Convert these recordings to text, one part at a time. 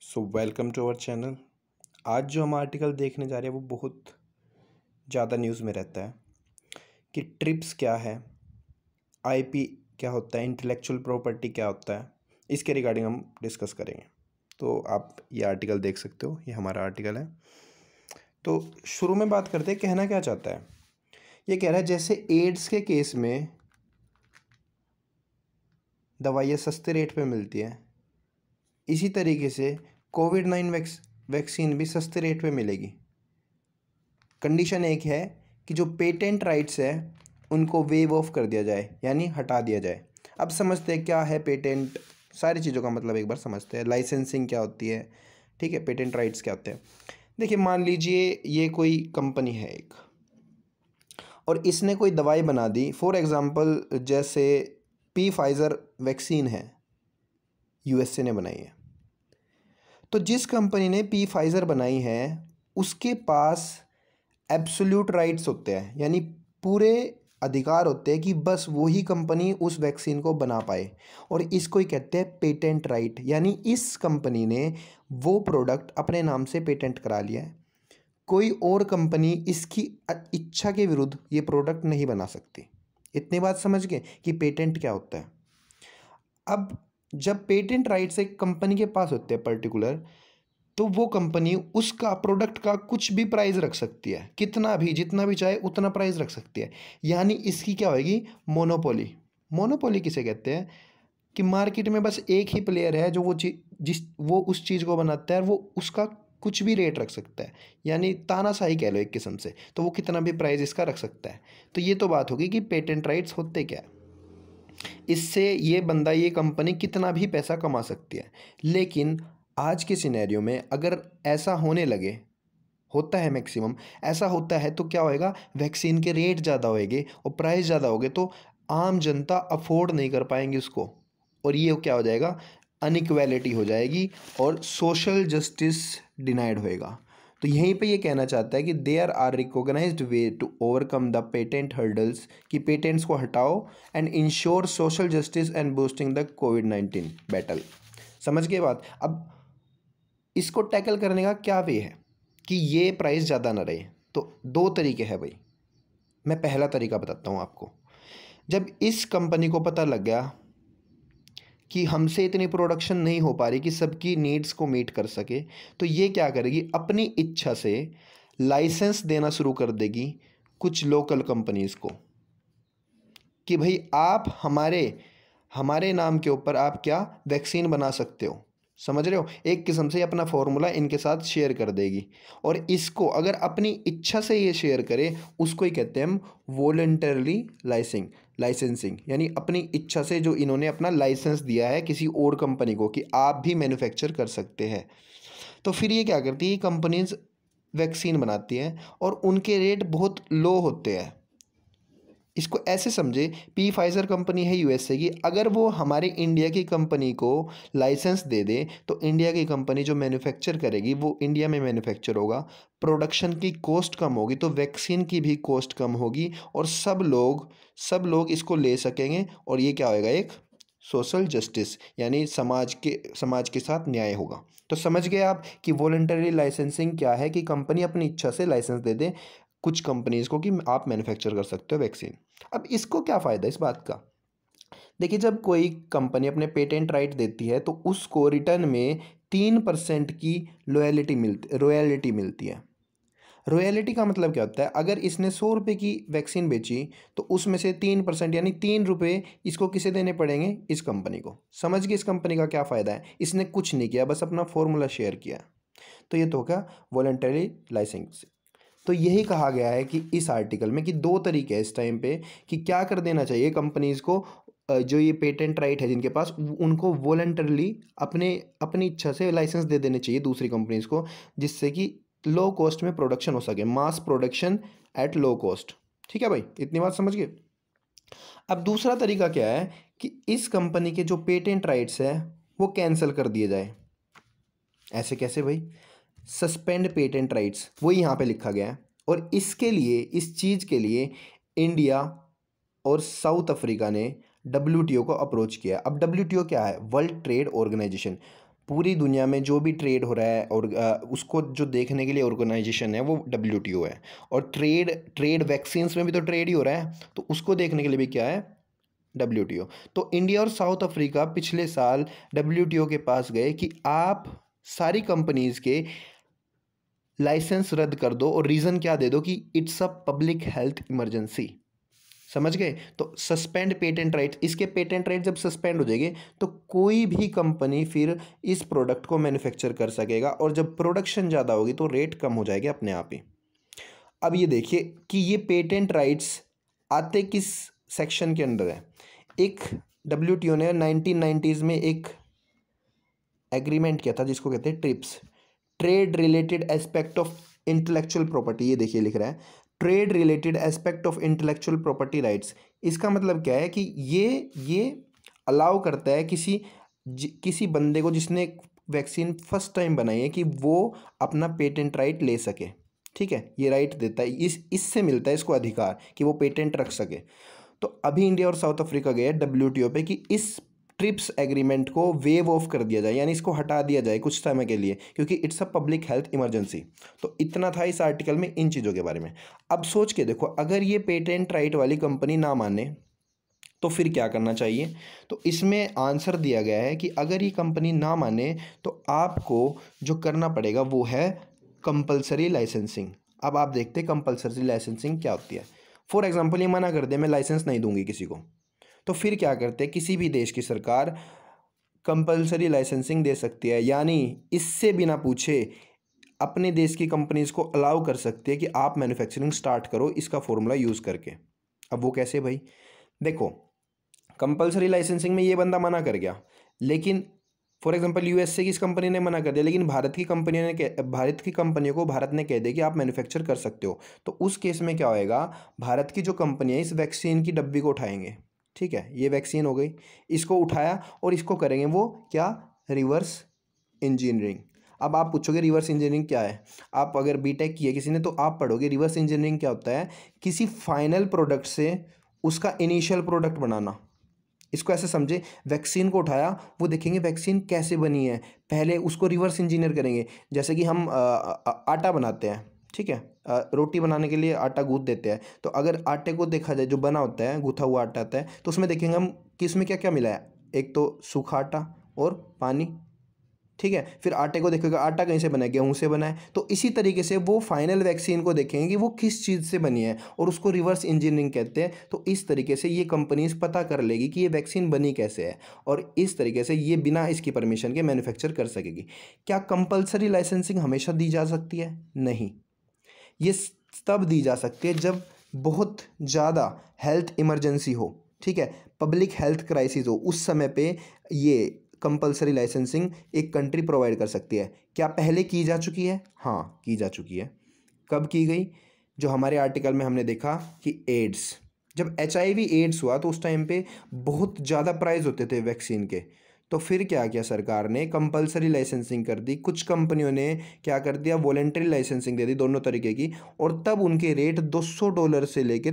So welcome to our channel. आज जो हम आर्टिकल देखने जा रहे हैं वो बहुत ज़्यादा न्यूज़ में रहता है कि ट्रिप्स क्या है, आईपी क्या होता है, इंटेलेक्चुअल प्रॉपर्टी क्या होता है। इसके रिगार्डिंग हम डिस्कस करेंगे। तो आप ये आर्टिकल देख सकते हो, ये हमारा आर्टिकल है। तो शुरू में बात करते हैं, कहना क्या चाहता है। ये कह रहा है जैसे एड्स के केस में दवाइयाँ सस्ते रेट पे मिलती हैं, इसी तरीके से कोविड-19 वैक्सीन भी सस्ते रेट पे मिलेगी। कंडीशन एक है कि जो पेटेंट राइट्स है उनको वेव ऑफ कर दिया जाए, यानी हटा दिया जाए। अब समझते हैं क्या है पेटेंट, सारी चीज़ों का मतलब एक बार समझते हैं। लाइसेंसिंग क्या होती है, ठीक है, पेटेंट राइट्स क्या होते हैं। देखिए, मान लीजिए ये कोई कंपनी है एक, और इसने कोई दवाई बना दी। फॉर एग्ज़ाम्पल जैसे फाइज़र वैक्सीन है, यूएसए ने बनाई है। तो जिस कंपनी ने फाइज़र बनाई है उसके पास एब्सोल्यूट राइट्स होते हैं, यानी पूरे अधिकार होते हैं कि बस वही कंपनी उस वैक्सीन को बना पाए, और इसको ही कहते हैं पेटेंट राइट। यानी इस कंपनी ने वो प्रोडक्ट अपने नाम से पेटेंट करा लिया है, कोई और कंपनी इसकी इच्छा के विरुद्ध ये प्रोडक्ट नहीं बना सकती। इतनी बात समझ गए कि पेटेंट क्या होता है। अब जब पेटेंट राइट्स एक कंपनी के पास होते हैं पर्टिकुलर, तो वो कंपनी उसका प्रोडक्ट का कुछ भी प्राइस रख सकती है, कितना भी, जितना भी चाहे उतना प्राइस रख सकती है। यानी इसकी क्या होगी, मोनोपोली। मोनोपोली किसे कहते हैं कि मार्केट में बस एक ही प्लेयर है जो वो उस चीज़ को बनाता है, वो उसका कुछ भी रेट रख सकता है, यानी तानाशाही कह लो एक किस्म से। तो वो कितना भी प्राइस इसका रख सकता है। तो ये तो बात होगी कि पेटेंट राइट्स होते क्या है। इससे ये बंदा, ये कंपनी कितना भी पैसा कमा सकती है। लेकिन आज के सिनेरियो में अगर ऐसा होने लगे, होता है मैक्सिमम ऐसा होता है, तो क्या होएगा, वैक्सीन के रेट ज़्यादा होएंगे और प्राइस ज़्यादा होगे, तो आम जनता अफोर्ड नहीं कर पाएंगे उसको, और ये क्या हो जाएगा, अनइक्वालिटी हो जाएगी और सोशल जस्टिस डिनाइड होएगा। तो यहीं पे ये कहना चाहता है कि there are recognised way to overcome the patent hurdles, कि पेटेंट्स को हटाओ and ensure social justice and boosting the कोविड-19 बैटल। समझ गए बात। अब इसको टैकल करने का क्या वे है कि ये प्राइस ज़्यादा ना रहे। तो दो तरीके हैं भाई। मैं पहला तरीका बताता हूँ आपको। जब इस कंपनी को पता लग गया कि हमसे इतनी प्रोडक्शन नहीं हो पा रही कि सबकी नीड्स को मीट कर सके, तो ये क्या करेगी, अपनी इच्छा से लाइसेंस देना शुरू कर देगी कुछ लोकल कंपनीज़ को कि भाई आप हमारे नाम के ऊपर आप क्या वैक्सीन बना सकते हो। समझ रहे हो, एक किस्म से अपना फॉर्मूला इनके साथ शेयर कर देगी। और इसको अगर अपनी इच्छा से ये शेयर करे, उसको ही कहते हैं हम वॉलंटरली लाइसेंसिंग। यानी अपनी इच्छा से जो इन्होंने अपना लाइसेंस दिया है किसी और कंपनी को कि आप भी मैन्युफैक्चर कर सकते हैं। तो फिर ये क्या करती है, कंपनीज वैक्सीन बनाती हैं और उनके रेट बहुत लो होते हैं। इसको ऐसे समझे, फाइज़र कंपनी है यूएसए की, अगर वो हमारे इंडिया की कंपनी को लाइसेंस दे दे, तो इंडिया की कंपनी जो मैन्युफैक्चर करेगी वो इंडिया में मैन्युफैक्चर होगा, प्रोडक्शन की कॉस्ट कम होगी, तो वैक्सीन की भी कॉस्ट कम होगी, और सब लोग इसको ले सकेंगे। और ये क्या होएगा, एक सोशल जस्टिस, यानी समाज के साथ न्याय होगा। तो समझ गए आप कि वॉलंटरी लाइसेंसिंग क्या है, कि कंपनी अपनी इच्छा से लाइसेंस दे दे कुछ कंपनीज़ को कि आप मैन्युफैक्चर कर सकते हो वैक्सीन। अब इसको क्या फ़ायदा इस बात का, देखिए, जब कोई कंपनी अपने पेटेंट राइट देती है तो उसको रिटर्न में 3% की रॉयल्टी मिलती है। रॉयल्टी का मतलब क्या होता है, अगर इसने 100 रुपये की वैक्सीन बेची तो उसमें से 3% यानी 3 रुपये इसको किसे देने पड़ेंगे, इस कंपनी को। समझ गए इस कंपनी का क्या फ़ायदा है, इसने कुछ नहीं किया, बस अपना फॉर्मूला शेयर किया। तो ये तो होगा वॉलंटरी लाइसेंसिंग। तो यही कहा गया है कि इस आर्टिकल में कि दो तरीके हैं इस टाइम पे कि क्या कर देना चाहिए कंपनीज़ को, जो ये पेटेंट राइट है जिनके पास, उनको वॉलंटरली अपनी इच्छा से लाइसेंस दे देने चाहिए दूसरी कंपनीज़ को, जिससे कि लो कॉस्ट में प्रोडक्शन हो सके, mass production at low cost. ठीक है भाई, इतनी बात समझ गए। अब दूसरा तरीका क्या है कि इस कंपनी के जो पेटेंट राइट्स है वो कैंसिल कर दिए जाए। ऐसे कैसे भाई, सस्पेंड पेटेंट राइट्स, वही यहाँ पे लिखा गया है। और इसके लिए, इस चीज़ के लिए इंडिया और साउथ अफ्रीका ने WTO को अप्रोच किया। अब WTO क्या है, वर्ल्ड ट्रेड ऑर्गेनाइजेशन। पूरी दुनिया में जो भी ट्रेड हो रहा है और उसको जो देखने के लिए ऑर्गेनाइजेशन है वो WTO है। और ट्रेड वैक्सीन्स में भी तो ट्रेड ही हो रहा है, तो उसको देखने के लिए भी क्या है, WTO। तो इंडिया और साउथ अफ्रीका पिछले साल WTO के पास गए कि आप सारी कंपनीज के लाइसेंस रद्द कर दो, और रीज़न क्या दे दो कि it's a public health emergency. समझ गए? तो सस्पेंड पेटेंट राइट, इसके पेटेंट राइट जब सस्पेंड हो जाएंगे तो कोई भी कंपनी फिर इस प्रोडक्ट को मैन्युफैक्चर कर सकेगा, और जब प्रोडक्शन ज़्यादा होगी तो रेट कम हो जाएगा अपने आप ही। अब ये देखिए कि ये पेटेंट राइट्स आते किस सेक्शन के अंडर है। एक WTO ने 1990s में एक एग्रीमेंट किया था जिसको कहते हैं TRIPS, trade related aspect of intellectual property. ये देखिए लिख रहा है trade related aspect of intellectual property rights. इसका मतलब क्या है कि ये अलाउ करता है किसी बंदे को जिसने वैक्सीन फर्स्ट टाइम बनाई है कि वो अपना पेटेंट राइट ले सके। ठीक है, ये राइट देता है, इससे मिलता है इसको अधिकार कि वो पेटेंट रख सके। तो अभी इंडिया और साउथ अफ्रीका गए WTO पे कि इस ट्रिप्स एग्रीमेंट को वेव ऑफ कर दिया जाए, यानी इसको हटा दिया जाए कुछ समय के लिए, क्योंकि it's a public health emergency. तो इतना था इस आर्टिकल में इन चीज़ों के बारे में। अब सोच के देखो, अगर ये पेटेंट राइट वाली कंपनी ना माने तो फिर क्या करना चाहिए। तो इसमें आंसर दिया गया है कि अगर ये कंपनी ना माने तो आपको जो करना पड़ेगा वो है कंपल्सरी लाइसेंसिंग। अब आप देखते हैं कंपल्सरी लाइसेंसिंग क्या होती है। फॉर एग्जांपल ये मना कर दे मैं लाइसेंस नहीं दूंगी किसी को, तो फिर क्या करते हैं, किसी भी देश की सरकार कंपल्सरी लाइसेंसिंग दे सकती है, यानी इससे बिना पूछे अपने देश की कंपनीज को अलाउ कर सकती है कि आप मैन्युफैक्चरिंग स्टार्ट करो इसका फॉर्मूला यूज़ करके। अब वो कैसे भाई, देखो कंपल्सरी लाइसेंसिंग में ये बंदा मना कर गया, लेकिन फॉर एग्जांपल USA की इस कंपनी ने मना कर दिया, लेकिन भारत की कंपनियों को भारत ने कह दिया कि आप मैन्युफैक्चर कर सकते हो। तो उस केस में क्या होएगा, भारत की जो कंपनी है इस वैक्सीन की डब्बी को उठाएंगे। ठीक है, ये वैक्सीन हो गई, इसको उठाया और इसको करेंगे वो क्या, रिवर्स इंजीनियरिंग। अब आप पूछोगे रिवर्स इंजीनियरिंग क्या है, आप अगर बीटेक की है किसी ने तो आप पढ़ोगे रिवर्स इंजीनियरिंग क्या होता है, किसी फाइनल प्रोडक्ट से उसका इनिशियल प्रोडक्ट बनाना। इसको ऐसे समझे, वैक्सीन को उठाया, वो देखेंगे वैक्सीन कैसे बनी है, पहले उसको रिवर्स इंजीनियर करेंगे। जैसे कि हम आटा बनाते हैं, ठीक है, रोटी बनाने के लिए आटा गूंथ देते हैं, तो अगर आटे को देखा जाए जो बना होता है गूंथा हुआ आटा आता है, तो उसमें देखेंगे हम कि इसमें क्या क्या मिला है, एक तो सूखा आटा और पानी। ठीक है, फिर आटे को देखेगा आटा कहीं से बना है, गेहूं से बना है। तो इसी तरीके से वो फाइनल वैक्सीन को देखेंगे कि वो किस चीज़ से बनी है, और उसको रिवर्स इंजीनियरिंग कहते हैं। तो इस तरीके से ये कंपनीज पता कर लेगी कि ये वैक्सीन बनी कैसे है, और इस तरीके से ये बिना इसकी परमिशन के मैन्युफैक्चर कर सकेगी। क्या कंपल्सरी लाइसेंसिंग हमेशा दी जा सकती है? नहीं, ये तब दी जा सकती है जब बहुत ज़्यादा हेल्थ इमरजेंसी हो, ठीक है, पब्लिक हेल्थ क्राइसिस हो, उस समय पे ये कंपल्सरी लाइसेंसिंग एक कंट्री प्रोवाइड कर सकती है। क्या पहले की जा चुकी है? हाँ, की जा चुकी है। कब की गई? जो हमारे आर्टिकल में हमने देखा कि एड्स, जब HIV एड्स हुआ तो उस टाइम पे बहुत ज़्यादा प्राइस होते थे वैक्सीन के। तो फिर क्या किया सरकार ने, कंपल्सरी लाइसेंसिंग कर दी। कुछ कंपनियों ने क्या कर दिया, वॉलंटरी लाइसेंसिंग दे दी, दोनों तरीके की, और तब उनके रेट $200 से लेके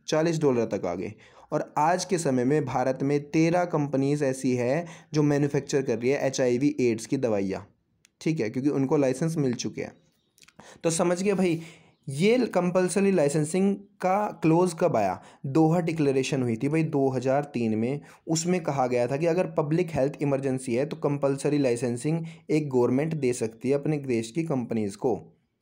$40 तक आ गए। और आज के समय में भारत में 13 कंपनीज ऐसी है जो मैन्युफैक्चर कर रही है HIV एड्स की दवाइयाँ। ठीक है, क्योंकि उनको लाइसेंस मिल चुके हैं। तो समझ गए भाई, ये कंपल्सरी लाइसेंसिंग का क्लोज कब आया? दोहा डिक्लेरेशन हुई थी भाई 2003 में। उसमें कहा गया था कि अगर पब्लिक हेल्थ इमरजेंसी है तो कंपल्सरी लाइसेंसिंग एक गवर्नमेंट दे सकती है अपने देश की कंपनीज को।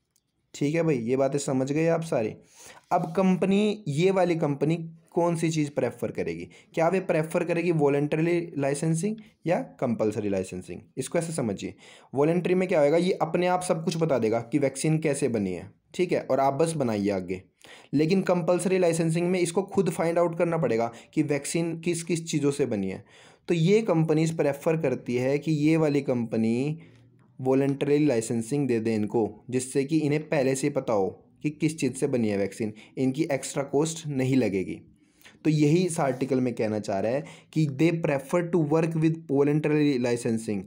ठीक है भाई, ये बातें समझ गए आप सारी। अब कंपनी, ये वाली कंपनी कौन सी चीज़ प्रेफर करेगी? क्या वे प्रेफर करेगी वॉलंटरी लाइसेंसिंग या कंपल्सरी लाइसेंसिंग? इसको ऐसे समझिए, वॉलंटरी में क्या होगा, ये अपने आप सब कुछ बता देगा कि वैक्सीन कैसे बनी है, ठीक है, और आप बस बनाइए आगे। लेकिन कंपल्सरी लाइसेंसिंग में इसको खुद फाइंड आउट करना पड़ेगा कि वैक्सीन किस किस चीज़ों से बनी है। तो ये कंपनीज प्रेफर करती है कि ये वाली कंपनी वॉलंटरी लाइसेंसिंग दे दें इनको, जिससे कि इन्हें पहले से पता हो कि किस चीज़ से बनी है वैक्सीन, इनकी एक्स्ट्रा कॉस्ट नहीं लगेगी। तो यही इस आर्टिकल में कहना चाह रहा है कि they prefer to work with voluntary licensing.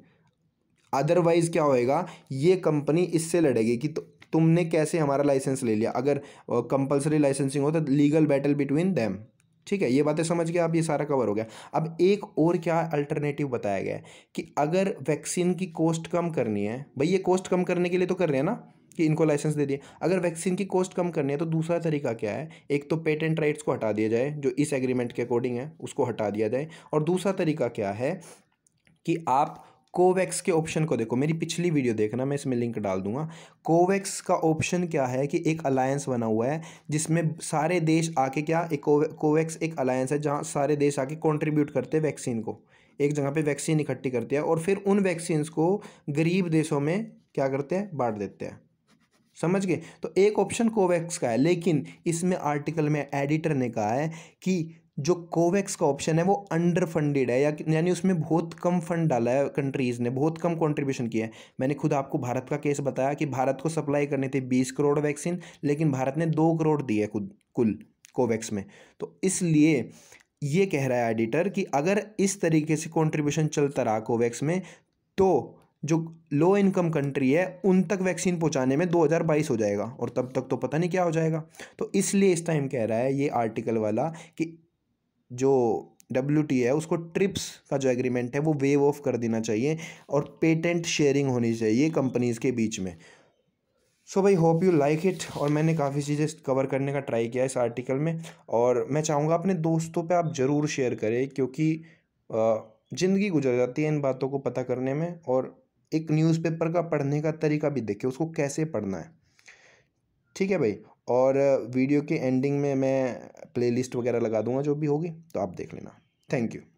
Otherwise क्या होएगा, ये कंपनी इससे लड़ेगी कि तुमने कैसे हमारा लाइसेंस ले लिया। अगर कंपल्सरी लाइसेंसिंग हो तो लीगल बैटल बिटवीन देम। ठीक है, ये बातें समझ गए आप, ये सारा कवर हो गया। अब एक और क्या अल्टरनेटिव बताया गया है कि अगर वैक्सीन की कॉस्ट कम करनी है, भाई ये कॉस्ट कम करने के लिए तो कर रहे हैं ना कि इनको लाइसेंस दे दिए, अगर वैक्सीन की कॉस्ट कम करनी है तो दूसरा तरीका क्या है, एक तो पेटेंट राइट्स को हटा दिया जाए जो इस एग्रीमेंट के अकॉर्डिंग है, उसको हटा दिया जाए, और दूसरा तरीका क्या है कि आप कोवैक्स के ऑप्शन को देखो, मेरी पिछली वीडियो देखना, मैं इसमें लिंक डाल दूंगा। कोवैक्स का ऑप्शन क्या है कि एक अलायंस बना हुआ है जिसमें सारे देश आके, क्या एक कोवैक्स एक अलायंस है जहां सारे देश आके कंट्रीब्यूट करते हैं वैक्सीन को, एक जगह पे वैक्सीन इकट्ठी करते हैं और फिर उन वैक्सीन्स को गरीब देशों में क्या करते हैं, बांट देते हैं। समझ गए? तो एक ऑप्शन कोवैक्स का है, लेकिन इसमें आर्टिकल में एडिटर ने कहा है कि जो कोवैक्स का ऑप्शन है वो अंडर फंडेड है, या यानी उसमें बहुत कम फंड डाला है, कंट्रीज़ ने बहुत कम कंट्रीब्यूशन किया है। मैंने खुद आपको भारत का केस बताया कि भारत को सप्लाई करनी थी 20 करोड़ वैक्सीन, लेकिन भारत ने 2 करोड़ दिए खुद कुल कोवैक्स में। तो इसलिए ये कह रहा है एडिटर कि अगर इस तरीके से कंट्रीब्यूशन चलता रहा कोवैक्स में, तो जो लो इनकम कंट्री है उन तक वैक्सीन पहुंचाने में 2022 हो जाएगा, और तब तक तो पता नहीं क्या हो जाएगा। तो इसलिए इस टाइम कह रहा है ये आर्टिकल वाला कि जो WTO है उसको ट्रिप्स का जो एग्रीमेंट है वो वेव ऑफ कर देना चाहिए और पेटेंट शेयरिंग होनी चाहिए कंपनीज के बीच में। सो भाई, होप यू लाइक इट, और मैंने काफ़ी चीज़ें कवर करने का ट्राई किया इस आर्टिकल में, और मैं चाहूँगा अपने दोस्तों पे आप ज़रूर शेयर करें, क्योंकि ज़िंदगी गुजर जाती है इन बातों को पता करने में, और एक न्यूज़पेपर का पढ़ने का तरीका भी देखें उसको कैसे पढ़ना है। ठीक है भाई, और वीडियो के एंडिंग में मैं प्लेलिस्ट वगैरह लगा दूंगा जो भी होगी, तो आप देख लेना। Thank you.